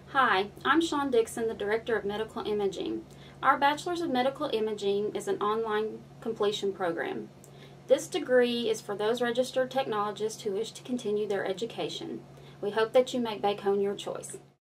Hi, I'm Shawn Dixon, the Director of Medical Imaging. Our Bachelor's of Medical Imaging is an online completion program. This degree is for those registered technologists who wish to continue their education. We hope that you make Bacone your choice.